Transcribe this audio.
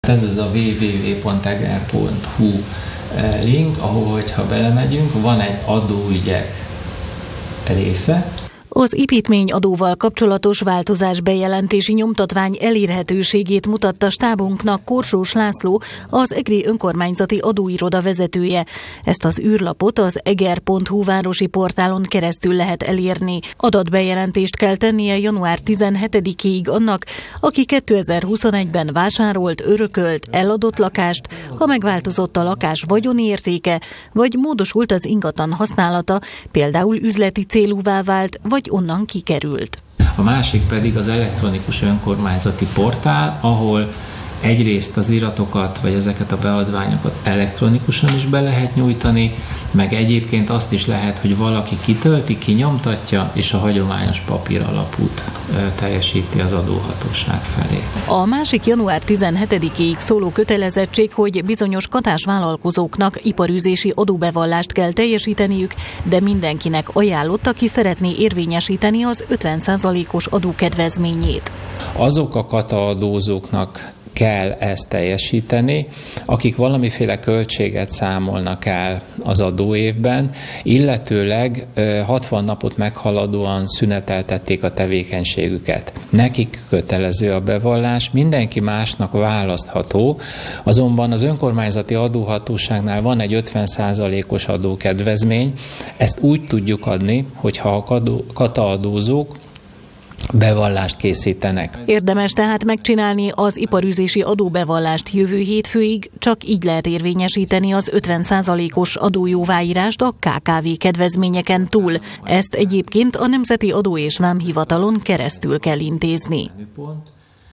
Ez az a www.eger.hu link, ahol, hogyha belemegyünk, van egy adóügyek része. Az építményadóval kapcsolatos változás bejelentési nyomtatvány elérhetőségét mutatta stábunknak Korsós László, az egri önkormányzati adóiroda vezetője. Ezt az űrlapot az eger.hu városi portálon keresztül lehet elérni. Adatbejelentést kell tennie január 17-ig annak, aki 2021-ben vásárolt, örökölt, eladott lakást, ha megváltozott a lakás vagyoni értéke, vagy módosult az ingatlan használata, például üzleti célúvá vált, vagy onnan kikerült. A másik pedig az elektronikus önkormányzati portál, ahol egyrészt az iratokat, vagy ezeket a beadványokat elektronikusan is be lehet nyújtani, meg egyébként azt is lehet, hogy valaki kitölti, kinyomtatja, és a hagyományos papír alapút teljesíti az adóhatóság felé. A másik január 17-ig szóló kötelezettség, hogy bizonyos katásvállalkozóknak iparűzési adóbevallást kell teljesíteniük, de mindenkinek ajánlott, aki szeretné érvényesíteni az 50%-os adókedvezményét. Azok a kataadózóknak kell ezt teljesíteni, akik valamiféle költséget számolnak el az adóévben, illetőleg 60 napot meghaladóan szüneteltették a tevékenységüket. Nekik kötelező a bevallás, mindenki másnak választható, azonban az önkormányzati adóhatóságnál van egy 50%-os adókedvezmény, ezt úgy tudjuk adni, hogyha a kataadózók bevallást készítenek. Érdemes tehát megcsinálni az iparűzési adóbevallást jövő hétfőig, csak így lehet érvényesíteni az 50%-os adójóváírást a KKV kedvezményeken túl. Ezt egyébként a Nemzeti Adó és Vámhivatalon keresztül kell intézni.